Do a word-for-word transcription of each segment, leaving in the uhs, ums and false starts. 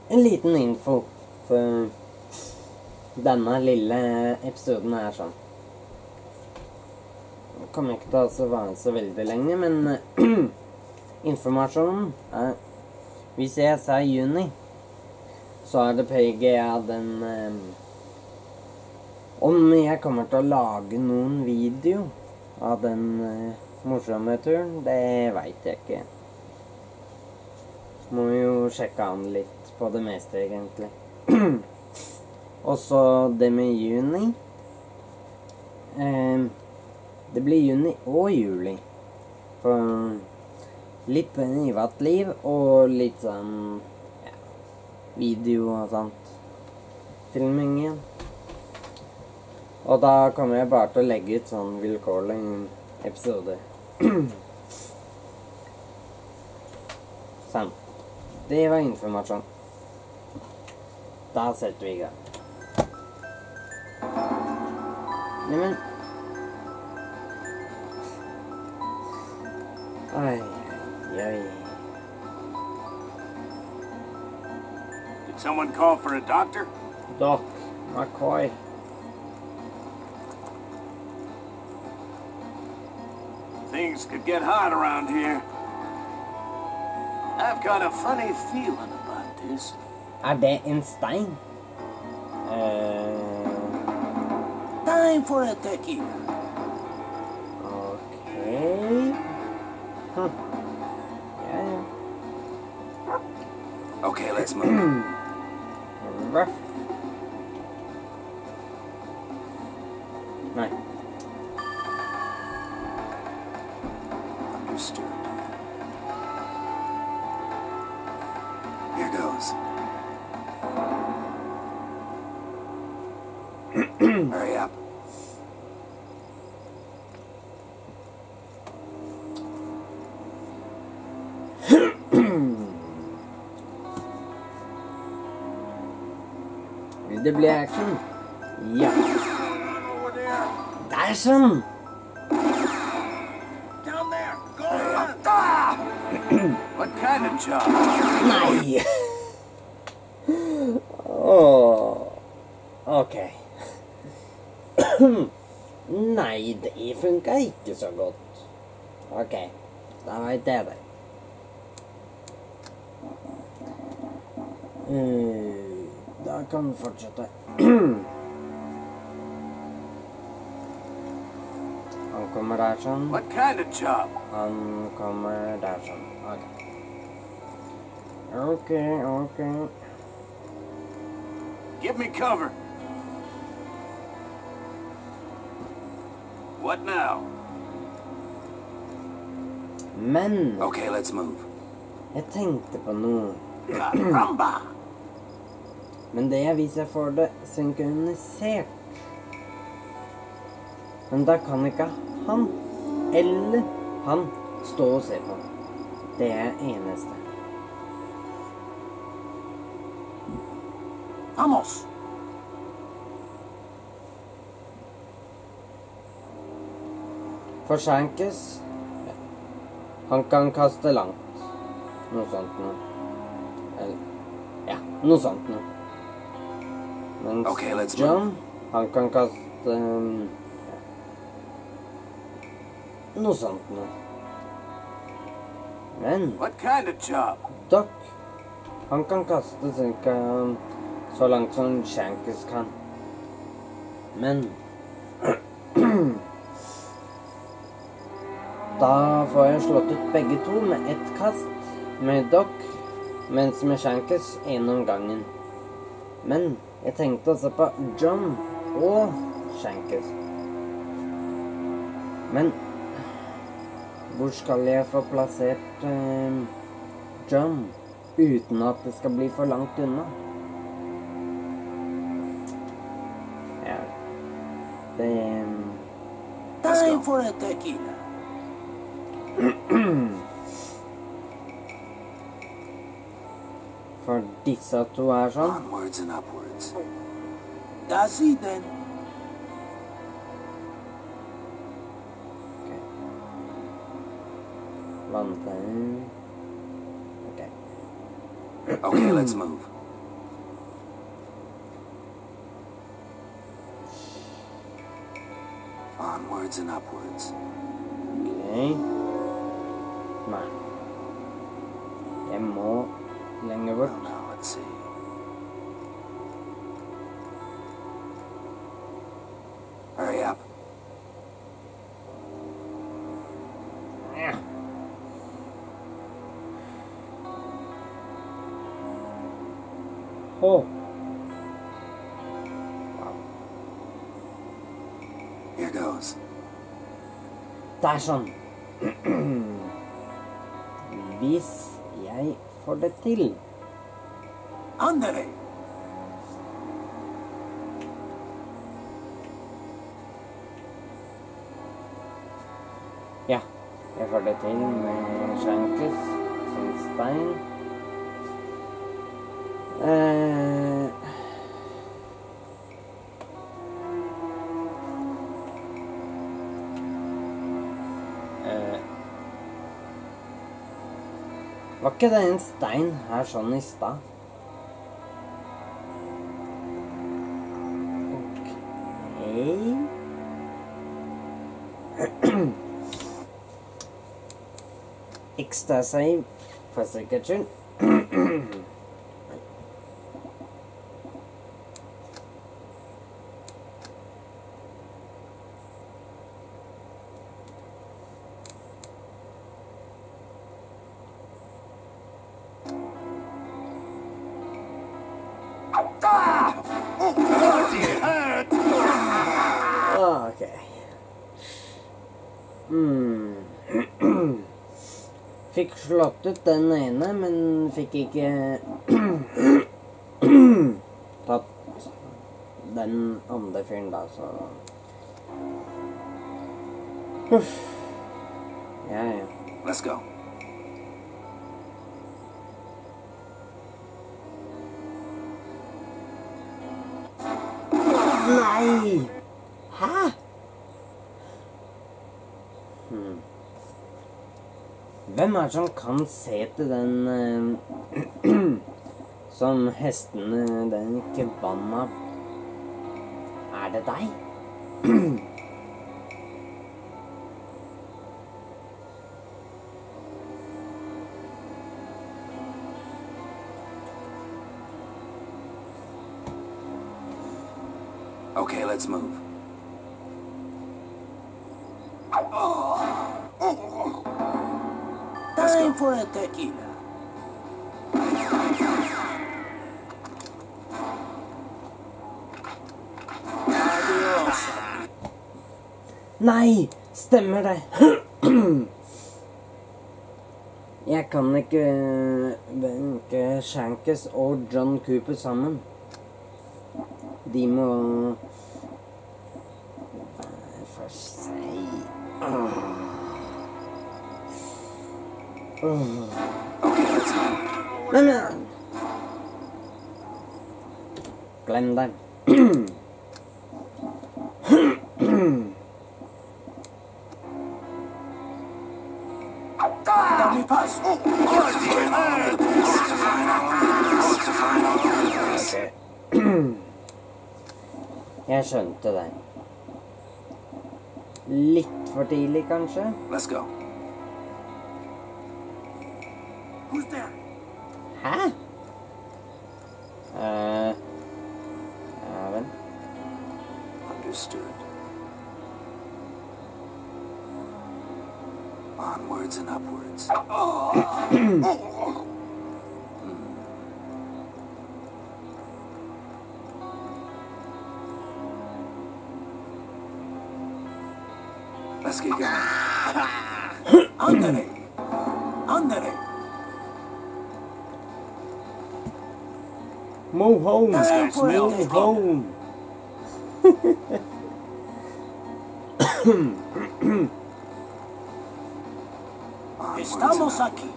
en liten info. For denne lille episoden er sånn. Det kommer ikke til å være så veldig lenge, men informasjonen er, hvis jeg sier juni, så er det P G A den, eh, om jeg kommer til å lage noen video av den eh, morsomme turen, det vet jeg ikke. Må jo sjekke an litt på det meste, egentlig. Og så det med juni. Eh, det blir juni og juli. For litt privat liv og litt sånn ja, video og sånt. Filming igjen. Og da kommer jeg bare til å legge ut sånn vilkårlig episode. Sånn. Det var informasjon. Da setter vi i gang. Neimen. Ai, ai. Did someone call for a doctor? Doc McCoy. Things could get hot around here. I've got a funny feeling about this. Er det en stein? Uh, Time for a tequila. okay. Hm. Ja, ja. Okay, let's move. Ruff. Nei. Understood. Here goes. Hurry up. Vil det bli action? Ja. Over there. Det er sånn! Down there. Go on. Ah! What kind of job? Nei! Åh. Ok. Nei, det funker ikke så godt. Ok, da vet jeg det. Uh, da kan vi fortsette. Han kommer der sånn. What kind of job? Han kommer der sånn. Ok. Ok, ok. Give me cover. What now? Men Okay, let's move. jeg tenkte på noe. Caramba! Men det er hvis jeg får det synkronisert. Men da kan ikke han eller han stå og se på. Det er eneste. Vamos! Forsenkes. Han kan kaste langt. Noe sånt noe. Eller, ja, noe sånt noe. Mens Okay, let's John, han kan kaste um, noe sånt noe. Men What kind of job? Doc, han kan kaste cirka så langt som Shankes kan. Men da får jeg slått ut begge to med ett kast med Doc, mens med Shankes en om gangen. Men jeg tenkte også på John og Shankes. Men hvor skal jeg få plassert eh, John uten at det skal bli for langt unna? Ja, det Time for a tequila. For disse to er sånn. Onwards and upwards. That's it then. Ok. Vanntegn. Ok. Okay, let's move. Onwards and upwards. Ok. Nei. Jeg må lenger Well, bort. now, let's see. Hurry up. Ja. Åh. Here goes. Det er sånn. Hvis jeg får det til. Andere. Ja, jeg får det til med Shankers som stein. Eh... Eh... Var ikke det en stein her sånn i stad? Ok... Ekstra save for sikkerhets skyld. Ok. Hmm. Fikk slått ut den ene, men fikk ikke tatt den andre fyren da, så... Uff. Ja, ja. Let's go. Nei! Hæ? Hmm. Hvem er det som kan se til den eh, som hestene den ikke vann av? Er det deg? Okay, let's move. Time for a tequila. Adios. Nei! Stemmer det! Jeg kan ikke benke Shankers og John Cooper sammen. De må være for seg. Åh. Åh. Okay, let's move. Nei, men... Glem det. Let me pass. Jeg skjønte det. Litt for tidlig, kanskje? Let's go. Who's there? Hæ? Eh... Ja vel. Understood. Onwards and upwards. Let's get going. Andere. Andere. Move home! Let's go for it. Move home! Estamos aquí.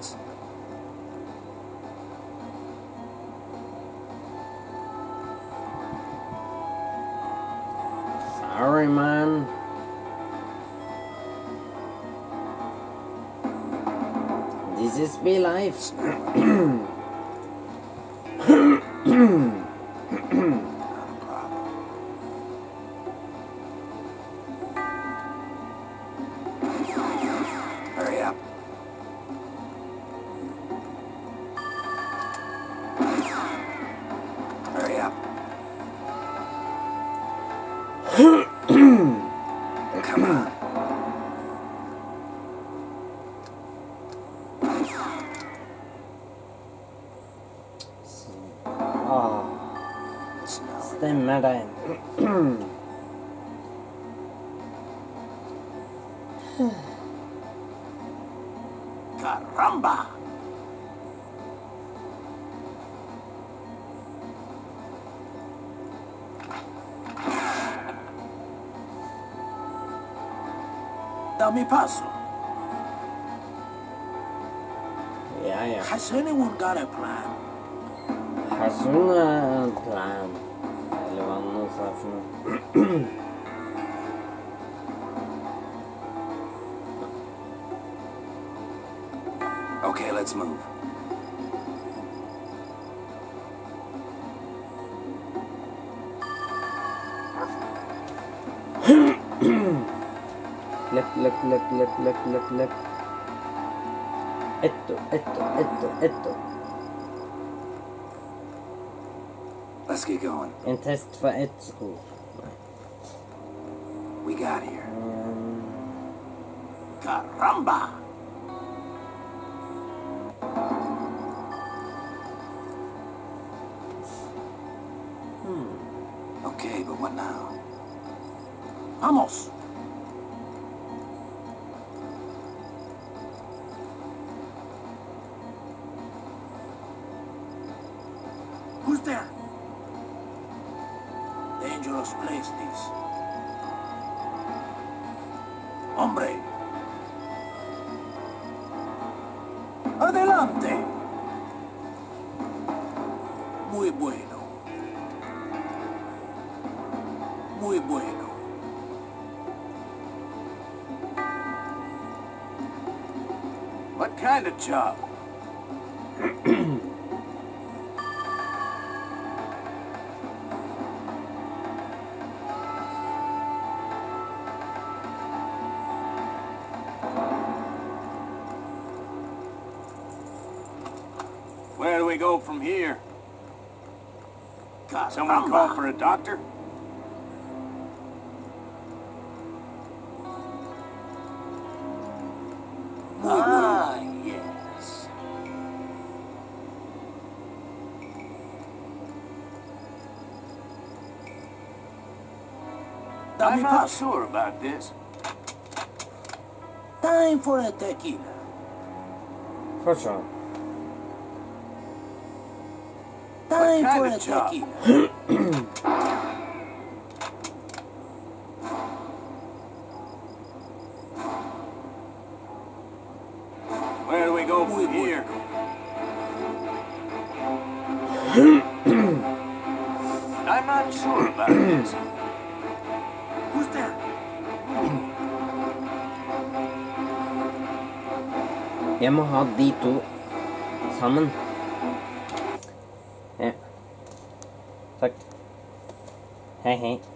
Sorry, man. This is my life. stemmer det. Caramba! Dammi paso. Ja, ja. Has anyone got a plan? Har sånn plan. Eller hva han nå sa for noe. Okay, let's move. Løp, løp, løp, løp, løp, løp, løp. Etto, etto, etto, etto. Let's get going. En test for ett spor. We got here. Um, Caramba! hmm. Okay, but what now? Vamos! Who's there? Dangerous place, this. Hombre. Adelante. Muy bueno. Muy bueno. What kind of job? Where do we go from here? Someone call for a doctor? Ah, yes. I'm not sure about this. Time for a tequila. Fortsatt. Time for a tequila. Where do we go from here? I'm not sure about this. Who's there? Jeg må ha de to sammen. Ja. Takk. Hei, hei.